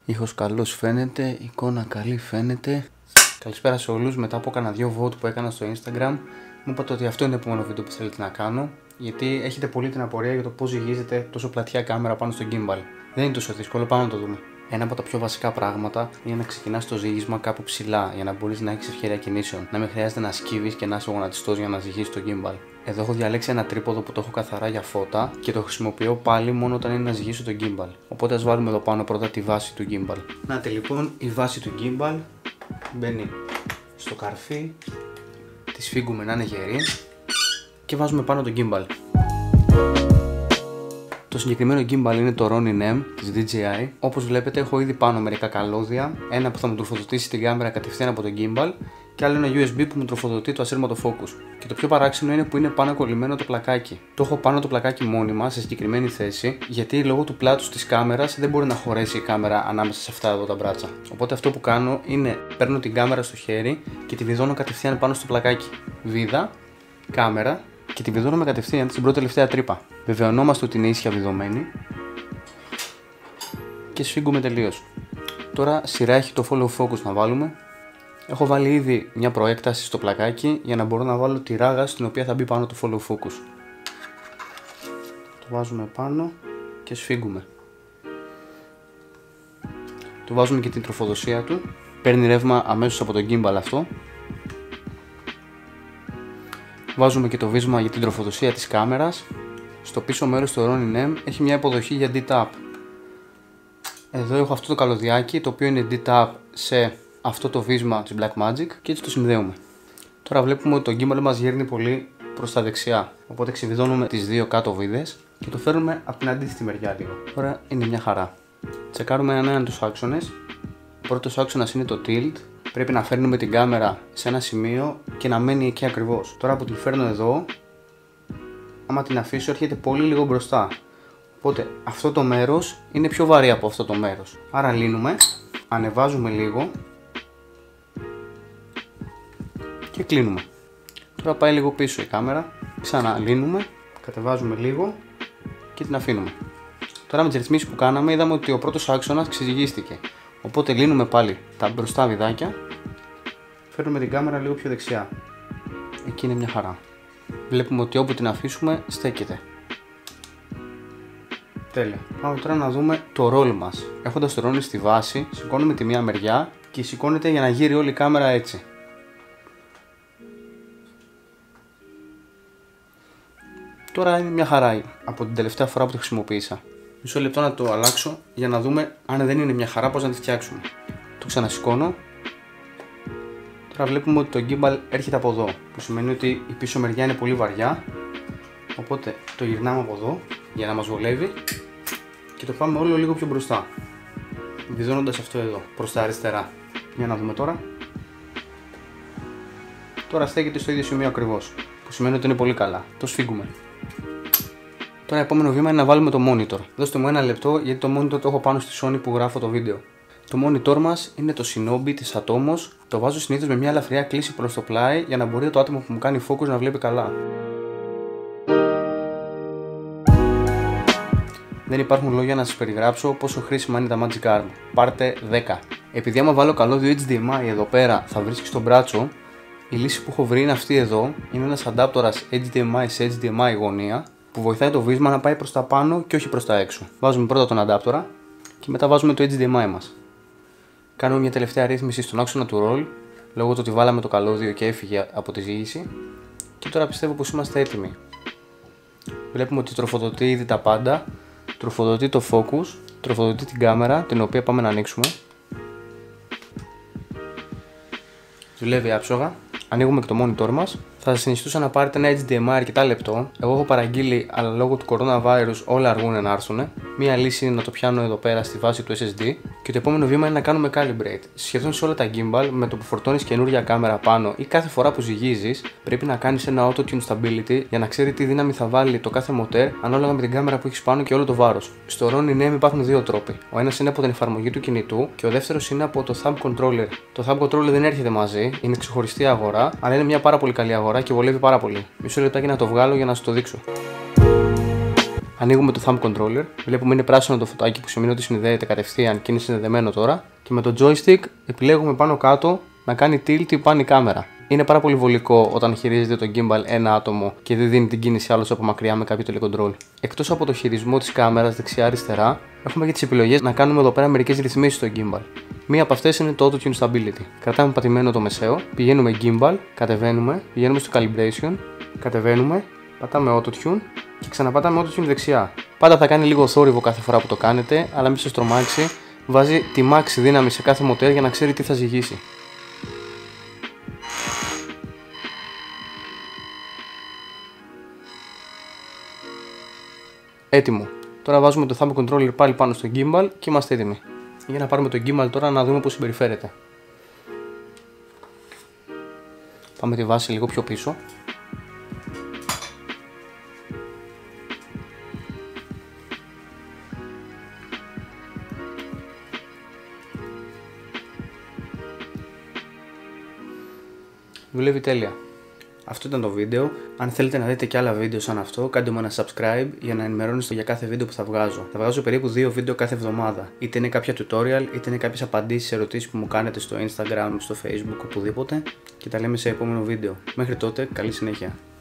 Ήχος καλός φαίνεται, εικόνα καλή φαίνεται. Καλησπέρα σε όλους. Μετά από κάνα 2 vote που έκανα στο Instagram, μου είπατε ότι αυτό είναι το επόμενο βίντεο που θέλετε να κάνω. Γιατί έχετε πολύ την απορία για το πώς ζυγίζεται τόσο πλατιά κάμερα πάνω στο gimbal. Δεν είναι τόσο δύσκολο, πάμε να το δούμε. Ένα από τα πιο βασικά πράγματα είναι να ξεκινάς το ζύγισμα κάπου ψηλά για να μπορείς να έχεις ευκαιρία κινήσεων. Να μην χρειάζεται να σκύβεις και να είσαι γονατιστός για να ζυγίσεις το gimbal. Εδώ έχω διαλέξει ένα τρίποδο που το έχω καθαρά για φώτα και το χρησιμοποιώ πάλι μόνο όταν είναι να ζυγίσω το gimbal. Οπότε ας βάλουμε εδώ πάνω πρώτα τη βάση του gimbal. Νάτε λοιπόν, η βάση του gimbal μπαίνει στο καρφί, τη σφίγγουμε να είναι γερή και βάζουμε πάνω το gimbal. Το συγκεκριμένο gimbal είναι το Ronin M της DJI. Όπως βλέπετε έχω ήδη πάνω μερικά καλώδια, ένα που θα μου τροφοδοτήσει την κάμερα κατευθείαν από το gimbal και άλλο ένα USB που μου τροφοδοτεί το ασύρματο focus. Και το πιο παράξενο είναι που είναι πάνω κολλημένο το πλακάκι. Το έχω πάνω το πλακάκι μόνιμα σε συγκεκριμένη θέση, γιατί λόγω του πλάτους της κάμερας δεν μπορεί να χωρέσει η κάμερα ανάμεσα σε αυτά εδώ τα μπράτσα. Οπότε αυτό που κάνω είναι παίρνω την κάμερα στο χέρι και τη βιδώνω κατευθείαν πάνω στο πλακάκι. Βίδα, κάμερα και τη βιδώνουμε κατευθείαν στην πρώτη τελευταία τρύπα. Βεβαιωνόμαστε ότι είναι ίσια βιδωμένη και σφίγγουμε τελείως. Τώρα σειρά έχει το follow focus να βάλουμε. Έχω βάλει ήδη μια προέκταση στο πλακάκι για να μπορώ να βάλω τη ράγα στην οποία θα μπει πάνω το follow focus. Το βάζουμε πάνω και σφίγγουμε. Του βάζουμε και την τροφοδοσία του. Παίρνει ρεύμα αμέσως από το gimbal αυτό. Βάζουμε και το βίσμα για την τροφοδοσία της κάμερας. Στο πίσω μέρος του Ronin M έχει μια υποδοχή για D-Tap. Εδώ έχω αυτό το καλωδιάκι το οποίο είναι D-Tap σε αυτό το βίσμα της Blackmagic και έτσι το συνδέουμε. Τώρα βλέπουμε ότι το gimbal μας γέρνει πολύ προς τα δεξιά. Οπότε ξεβιδώνουμε τις δύο κάτω βίδες και το φέρνουμε από την αντίθετη μεριά λίγο. Τώρα είναι μια χαρά. Τσεκάρουμε έναν τους άξονες. Ο πρώτος άξονας είναι το tilt. Πρέπει να φέρνουμε την κάμερα σε ένα σημείο και να μένει εκεί ακριβώς. Τώρα που την φέρνω εδώ, άμα την αφήσω έρχεται πολύ λίγο μπροστά. Οπότε αυτό το μέρος είναι πιο βαρύ από αυτό το μέρος. Άρα λύνουμε, ανεβάζουμε λίγο και κλείνουμε. Τώρα πάει λίγο πίσω η κάμερα, ξαναλύνουμε, κατεβάζουμε λίγο και την αφήνουμε. Τώρα με τις ρυθμίσεις που κάναμε είδαμε ότι ο πρώτος άξονας ξεζυγίστηκε. Οπότε λύνουμε πάλι τα μπροστά βιδάκια, φέρνουμε την κάμερα λίγο πιο δεξιά. Εκεί είναι μια χαρά. Βλέπουμε ότι όπου την αφήσουμε στέκεται. Τέλεια. Πάμε τώρα να δούμε το roll μας. Έχοντας το roll στη βάση, σηκώνουμε τη μία μεριά και σηκώνεται για να γύρει όλη η κάμερα έτσι. Τώρα είναι μια χαρά από την τελευταία φορά που το χρησιμοποίησα. Μισό λεπτό να το αλλάξω για να δούμε αν δεν είναι μια χαρά πώς να τη φτιάξουμε. Το ξανασηκώνω. Τώρα βλέπουμε ότι το gimbal έρχεται από εδώ, που σημαίνει ότι η πίσω μεριά είναι πολύ βαριά. Οπότε το γυρνάμε από εδώ για να μας βολεύει και το πάμε όλο λίγο πιο μπροστά, βιδώνοντας αυτό εδώ προς τα αριστερά. Για να δούμε τώρα. Τώρα στέκεται στο ίδιο σημείο ακριβώς, που σημαίνει ότι είναι πολύ καλά. Το σφίγγουμε. Τώρα επόμενο βήμα είναι να βάλουμε το monitor. Δώστε μου ένα λεπτό γιατί το monitor το έχω πάνω στη Sony που γράφω το βίντεο. Το monitor μας είναι το Shinobi της Atomos. Το βάζω συνήθως με μια ελαφριά κλίση προς το πλάι για να μπορεί το άτομο που μου κάνει focus να βλέπει καλά. Δεν υπάρχουν λόγια να σας περιγράψω πόσο χρήσιμα είναι τα Magic Arm. Πάρτε 10. Επειδή άμα βάλω καλώδιο HDMI εδώ πέρα θα βρίσκει στο μπράτσο, η λύση που έχω βρει είναι αυτή εδώ. Είναι ένας αντάπτορας HDMI σε HDMI γωνία που βοηθάει το βίσμα να πάει προς τα πάνω και όχι προς τα έξω. Βάζουμε πρώτα τον αντάπτορα και μετά βάζουμε το HDMI μας. Κάνουμε μια τελευταία ρύθμιση στον άξονα του roll λόγω του ότι βάλαμε το καλώδιο και έφυγε από τη ζύγιση. Και τώρα πιστεύω πως είμαστε έτοιμοι. Βλέπουμε ότι τροφοδοτεί ήδη τα πάντα. Τροφοδοτεί το focus, τροφοδοτεί την κάμερα την οποία πάμε να ανοίξουμε. Δουλεύει άψογα. Ανοίγουμε και το monitor μας. Θα σας συνιστούσα να πάρετε ένα HDMI αρκετά λεπτό. Εγώ έχω παραγγείλει, αλλά λόγω του coronavirus όλα αργούν να έρθουν. Μία λύση είναι να το πιάνω εδώ πέρα στη βάση του SSD. Και το επόμενο βήμα είναι να κάνουμε calibrate. Σχεδόν σε όλα τα gimbal, με το που φορτώνεις καινούργια κάμερα πάνω ή κάθε φορά που ζυγίζεις, πρέπει να κάνεις ένα auto-tune stability για να ξέρει τι δύναμη θα βάλει το κάθε μοτέρ ανάλογα με την κάμερα που έχεις πάνω και όλο το βάρος. Στο Ronin M υπάρχουν δύο τρόποι. Ο ένας είναι από την εφαρμογή του κινητού και ο δεύτερος είναι από το thumb controller. Το thumb controller δεν έρχεται μαζί, είναι ξεχωριστή αγορά, αλλά είναι μια πάρα πολύ καλή αγορά και βολεύει πάρα πολύ. Μισό λεπτάκι να το βγάλω για να σας το δείξω. Ανοίγουμε το thumb controller. Βλέπουμε είναι πράσινο το φωτάκι που σημαίνει ότι συνδέεται κατευθείαν και είναι συνδεδεμένο τώρα. Και με το joystick επιλέγουμε πάνω κάτω να κάνει tilt ή pan η κάμερα. Είναι πάρα πολύ βολικό όταν χειρίζεται το gimbal ένα άτομο και δεν δίνει την κίνηση άλλος από μακριά με κάποιο telecontrol. Εκτός από το χειρισμό της κάμερας δεξιά-αριστερά, έχουμε και τις επιλογές να κάνουμε εδώ πέρα μερικές ρυθμίσεις στο gimbal. Μία από αυτές είναι το Auto-Tune Stability. Κρατάμε πατημένο το μεσαίο, πηγαίνουμε gimbal, κατεβαίνουμε, πηγαίνουμε στο calibration, κατεβαίνουμε, πατάμε Auto-Tune και ξαναπατάμε Auto-Tune δεξιά. Πάντα θα κάνει λίγο θόρυβο κάθε φορά που το κάνετε, αλλά μην σας τρομάξει, βάζει τη max δύναμη σε κάθε μοτέρ για να ξέρει τι θα ζυγίσει. Έτοιμο. Τώρα βάζουμε το thumb controller πάλι πάνω στο gimbal και είμαστε έτοιμοι. Για να πάρουμε το gimbal τώρα να δούμε πώς συμπεριφέρεται. Πάμε τη βάση λίγο πιο πίσω. Δουλεύει τέλεια. Αυτό ήταν το βίντεο. Αν θέλετε να δείτε και άλλα βίντεο σαν αυτό, κάντε μου ένα subscribe για να ενημερώνεστε για κάθε βίντεο που θα βγάζω. Θα βγάζω περίπου 2 βίντεο κάθε εβδομάδα. Είτε είναι κάποια tutorial, είτε είναι κάποιες απαντήσεις σε ερωτήσεις που μου κάνετε στο Instagram, στο Facebook, οπουδήποτε. Και τα λέμε σε επόμενο βίντεο. Μέχρι τότε, καλή συνέχεια.